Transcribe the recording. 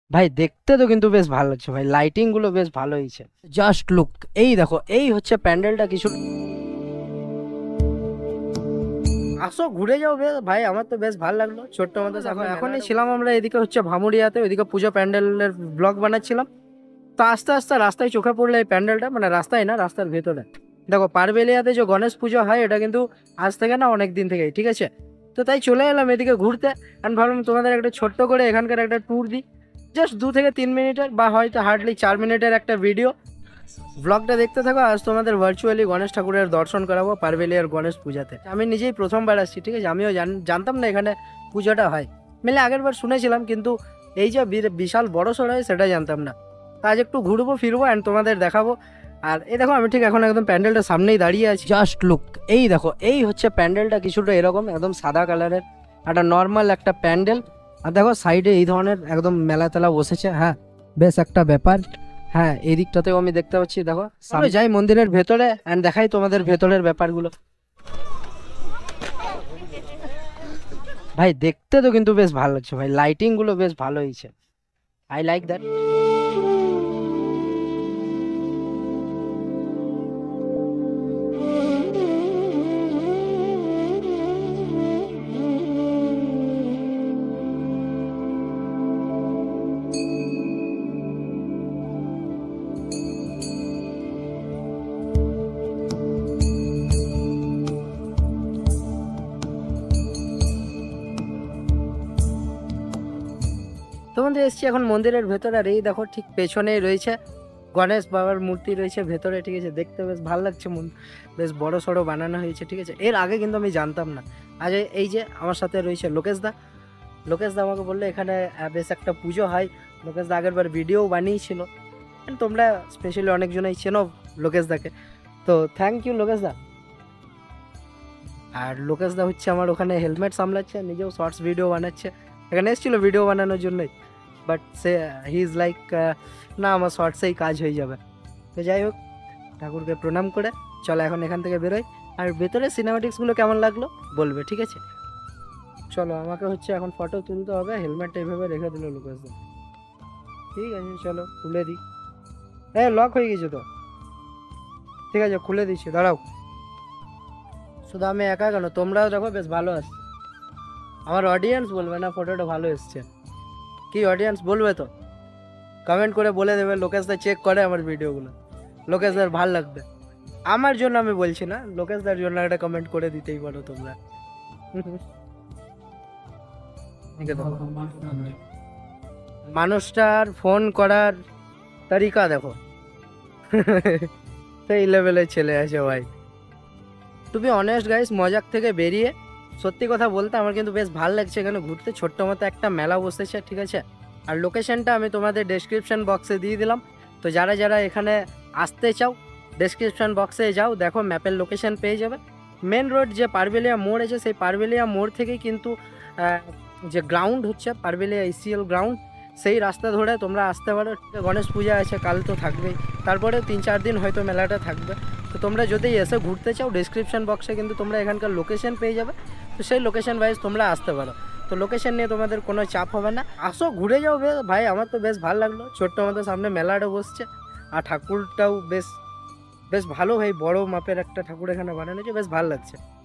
ভাই দেখতে তো কিন্তু বেশ ভালো লাগছে ভাই, লাইটিং গুলো বেশ ভালো হয়েছে। জাস্ট লুক, এই দেখো, এই হচ্ছে প্যান্ডেলটা কিছু। আসো ঘুরে যাও বেশ ভাই, আমার তো বেশ ভালো লাগলো ছোট্ট মতো। দেখো এখনই ছিলাম আমরা এদিকে হচ্ছে ভামুরিয়াতে, ওইদিকে পুজো প্যান্ডেলের ব্লগ বানাচ্ছিলাম। তো আস্তে আস্তে রাস্তায় চোখে পড়লো এই প্যান্ডেলটা, মানে রাস্তায় না, রাস্তার ভেতরে। দেখো পারবেলিয়াতে যে গণেশ পুজো হয় এটা কিন্তু আজ থেকে না, অনেক দিন থেকেই, ঠিক আছে। তো তাই চলে এলাম এদিকে ঘুরতে। আমি ভাবলাম তোমাদের একটা ছোট্ট করে এখানকার একটা ট্যুর দিই। জাস্ট 2 থেকে 3 মিনিটের বা হয়তো হার্ডলি 4 মিনিটের একটা ভিডিও। ব্লগটা দেখতে থাকো, আজ তোমাদের ভার্চুয়ালি গণেশ ঠাকুরের দর্শন করাবো পারবেলিয়ার গণেশ পূজাতে। আমি নিজেই প্রথমবার আসছি, ঠিক আছে। আমিও জানতাম না এখানে পুজোটা হয়। মেলে আগের বার শুনেছিলাম, কিন্তু এই যে বিশাল বড় সড়ো হয় সেটা জানতাম না। তো আজ একটু ঘুরবো ফিরবো অ্যান্ড তোমাদের দেখাবো। আর এই দেখো আমি ঠিক এখন একদম প্যান্ডেলটার সামনেই দাঁড়িয়ে আছি। জাস্ট লুক, এই দেখো, এই হচ্ছে প্যান্ডেলটা কিছুটা এরকম একদম সাদা কালারের, একটা নর্মাল একটা প্যান্ডেল। আর দেখো সাইডে এই ধরনের একদম মেলা তেলা বসেছে, হ্যাঁ, বেশ একটা ব্যাপার। হ্যাঁ, এই দিকটাতেও আমি দেখতে পাচ্ছি। দেখো সামনে যাই মন্দিরের ভেতরে এন্ড দেখাই তোমাদের ভেতরের ব্যাপারগুলো। ভাই দেখতে তো কিন্তু বেশ ভালো লাগছে ভাই, লাইটিং গুলো বেশ ভালো হয়েছে। I like that. তোমাদের এসছি এখন মন্দিরের ভেতরে, আর এই দেখো ঠিক পেছনেই রয়েছে গণেশ বাবার মূর্তি রয়েছে ভেতরে, ঠিক আছে। দেখতে বেশ ভালো লাগছে, মন বেশ বড় সড়ো বানানো হয়েছে, ঠিক আছে। এর আগে কিন্তু আমি জানতাম না। আজ এই যে আমার সাথে রয়েছে লোকেশ দা। লোকেশ দা আমাকে বললো এখানে বেশ একটা পুজো হয়। লোকেশ দা আগের বার ভিডিও বানিয়েছিল। And তোমরা স্পেশালি অনেকজনই চেনো লোকেশ দাকে। তো থ্যাংক ইউ লোকেশ দা। আর লোকেশ দা হচ্ছে আমার ওখানে হেলমেট সামলাচ্ছে, নিজেও শর্টস ভিডিও বানাচ্ছে। এখানে এসেছিল ভিডিও বানানোর জন্যই, বাট সে হি ইজ লাইক, না আমার শর্টসেই কাজ হয়ে যাবে। তো যাই হোক, ঠাকুরকে প্রণাম করে চলো এখন এখান থেকে বেরোই। আর ভেতরে সিনেমাটিক্সগুলো কেমন লাগলো বলবে, ঠিক আছে। চলো, আমাকে হচ্ছে এখন ফটো তুলতে হবে, হেলমেটটা এইভাবে রেখে দিল লোকেশ দা। ঠিক আছে চলো খুলে দিই। লক হয়ে গেছে তো, ঠিক আছে খুলে দিচ্ছি, দাঁড়াও। শুধু আমি একা কেন, তোমরাও দেখো বেশ ভালো আসছে। আমার অডিয়েন্স বলবে না ফটোটা ভালো এসছে? কি অডিয়েন্স বলবে তো? কমেন্ট করে বলে দেবে লোকেশদা চেক করে আমার ভিডিওগুলো, লোকেশদার ভাল লাগবে। আমার জন্য আমি বলছি না, লোকেশদার জন্য একটা কমেন্ট করে দিতেই পারো তোমরা। ঠিক আছে, মানুষটার ফোন করার তরিকা দেখো। সেই লেভেলের ছেলে আছে ভাই। টু বি অনেস্ট গাইস, মজাক থেকে বেরিয়ে সত্যি কথা বলতে আমার কিন্তু বেশ ভালো লাগছে এখানে ঘুরতে। ছোট্ট মতো একটা মেলা বসেছে, ঠিক আছে। আর লোকেশনটা আমি তোমাদের ডেসক্রিপশন বক্সে দিয়ে দিলাম। তো যারা যারা এখানে আসতে চাও, ডেসক্রিপশন বক্সে যাও, দেখো ম্যাপের লোকেশন পেয়ে যাবে। মেন রোড যে পারবেলিয়া মোড় আছে, সেই পারবেলিয়া মোড় থেকেই কিন্তু আহ, যে গ্রাউন্ড হচ্ছে পারবেলিয়া ইসিএল গ্রাউন্ড, সেই রাস্তা ধরে তোমরা আসতে পারো। গণেশ পূজা আছে, কাল তো থাকবেই, তারপরে 3-4 দিন হয়তো মেলাটা থাকবে। তো তোমরা যদি এসে ঘুরতে চাও, ডেসক্রিপশন বক্সে কিন্তু তোমরা এখানকার লোকেশন পেয়ে যাবে। তো সেই লোকেশন ওয়াইজ তোমরা আসতে পারো। তো লোকেশন নিয়ে তোমাদের কোনো চাপ হবে না, আসো ঘুরে যাও ভাই। আমার তো বেশ ভালো লাগলো, ছোট্ট মতো সামনে মেলাটা বসছে। আর ঠাকুরটাও বেশ বেশ ভালো ভাই, বড় মাপের একটা ঠাকুর এখানে বানানো হয়েছে, বেশ ভালো লাগছে।